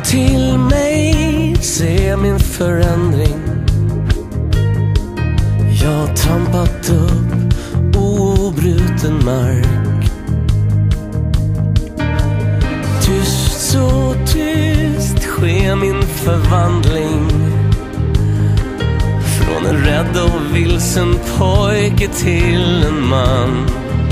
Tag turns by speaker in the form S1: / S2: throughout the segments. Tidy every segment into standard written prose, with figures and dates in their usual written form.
S1: till mig, se min förändring. Jag har trampat upp obruten mark. Tyst, så tyst sker min förvandling. Från en rädd och vilsen pojke till en man.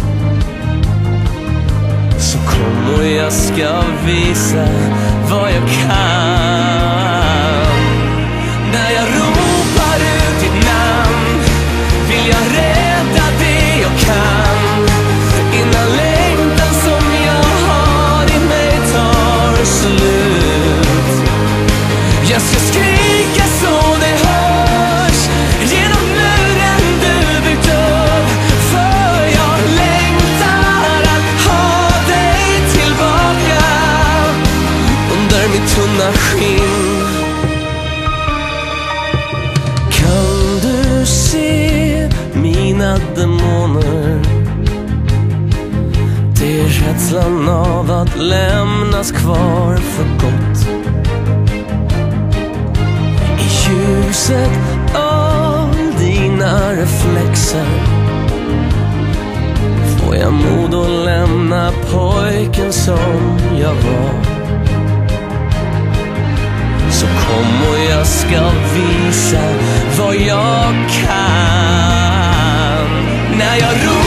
S1: Så kom och jag ska visa vad jag kan. När jag ropar ut ditt namn vill jag rädda det jag kan. Innan längtan som jag har i mig tar slut. Jag ska skrika så det hörs genom muren du byggt upp. För jag längtar att ha dig tillbaka under mitt tunna skinn. Kan du se mina demoner? Det är rädslan av att lämnas kvar för gott. I ljuset av dina reflexer får jag mod att lämna pojken som jag var. Så kom och jag ska visa vad jag kan. När jag